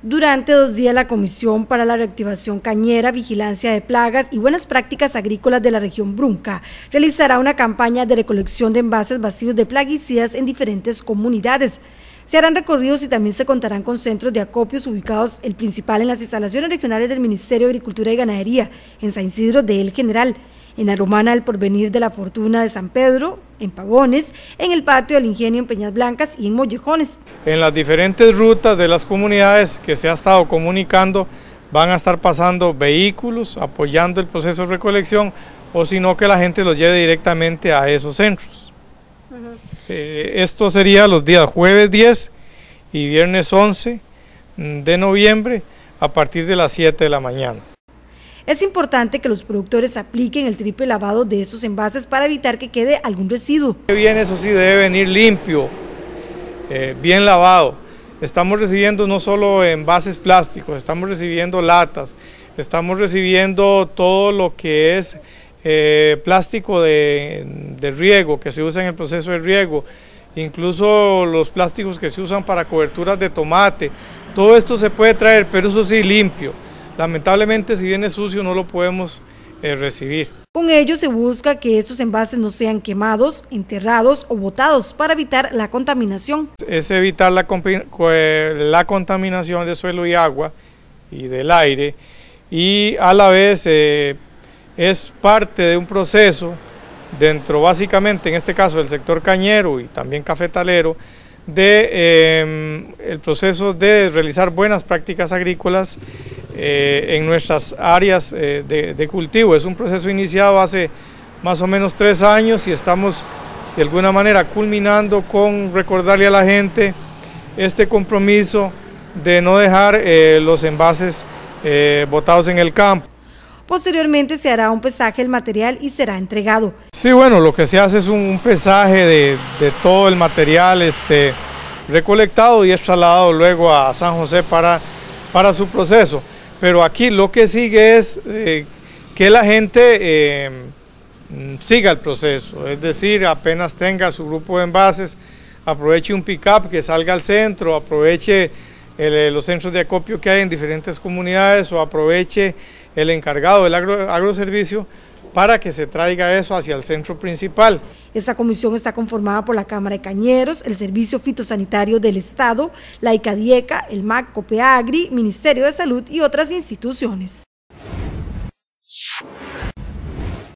Durante 2 días, la Comisión para la Reactivación Cañera, Vigilancia de Plagas y Buenas Prácticas Agrícolas de la región Brunca realizará una campaña de recolección de envases vacíos de plaguicidas en diferentes comunidades. Se harán recorridos y también se contarán con centros de acopios ubicados, el principal en las instalaciones regionales del Ministerio de Agricultura y Ganadería, en San Isidro de El General, en la Romana del Porvenir de la Fortuna de San Pedro, en Pavones, en el Patio del Ingenio en Peñas Blancas y en Mollejones. En las diferentes rutas de las comunidades que se ha estado comunicando van a estar pasando vehículos apoyando el proceso de recolección, o si no, que la gente los lleve directamente a esos centros. Esto sería los días jueves 10 y viernes 11 de noviembre a partir de las 7 de la mañana. Es importante que los productores apliquen el triple lavado de estos envases para evitar que quede algún residuo. Bien, eso sí, debe venir limpio, bien lavado. Estamos recibiendo no solo envases plásticos, estamos recibiendo latas, estamos recibiendo todo lo que es plástico de riego, que se usa en el proceso de riego, incluso los plásticos que se usan para coberturas de tomate. Todo esto se puede traer, pero eso sí, limpio. Lamentablemente, si viene sucio, no lo podemos recibir. Con ello se busca que estos envases no sean quemados, enterrados o botados para evitar la contaminación. Es evitar la contaminación de suelo y agua y del aire, y a la vez es parte de un proceso dentro, básicamente, en este caso del sector cañero y también cafetalero, el proceso de realizar buenas prácticas agrícolas en nuestras áreas de cultivo. Es un proceso iniciado hace más o menos 3 años y estamos de alguna manera culminando con recordarle a la gente este compromiso de no dejar los envases botados en el campo. Posteriormente se hará un pesaje del material y será entregado. Sí, bueno, lo que se hace es un pesaje de todo el material recolectado y es trasladado luego a San José para su proceso. Pero aquí lo que sigue es que la gente siga el proceso, es decir, apenas tenga su grupo de envases, aproveche un pick-up que salga al centro, aproveche los centros de acopio que hay en diferentes comunidades o aproveche el encargado del agroservicio para que se traiga eso hacia el centro principal. Esta comisión está conformada por la Cámara de Cañeros, el Servicio Fitosanitario del Estado, la ICADIECA, el MAC, COPEAGRI, Ministerio de Salud y otras instituciones.